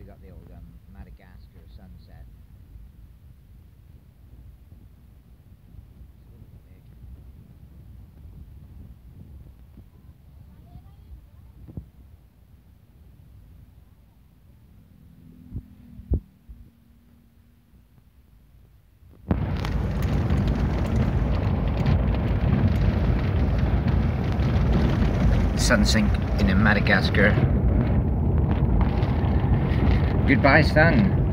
got the old Madagascar sunset. Sun sink in Madagascar. Goodbye, sun.